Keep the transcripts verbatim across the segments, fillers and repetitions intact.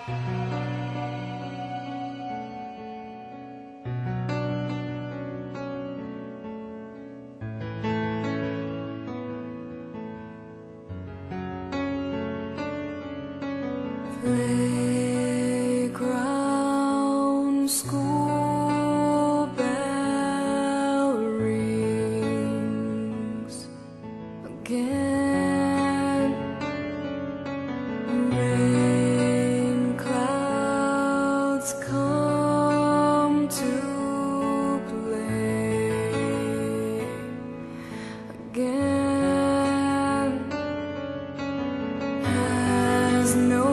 Playground, school bell rings again. Rain clouds come to play again. Has no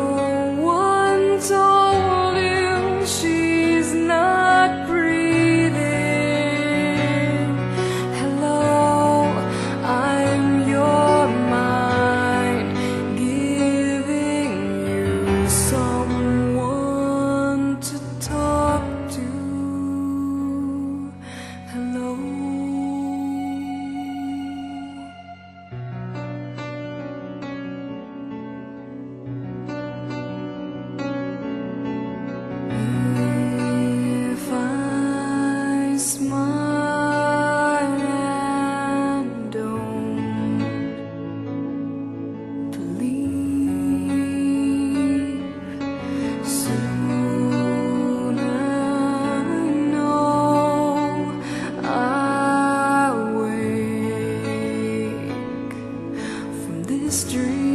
told you she's not breathing? Hello, I'm your mind, giving you someone to talk to. Hello. Smile and don't believe. Soon I know I'll wake from this dream.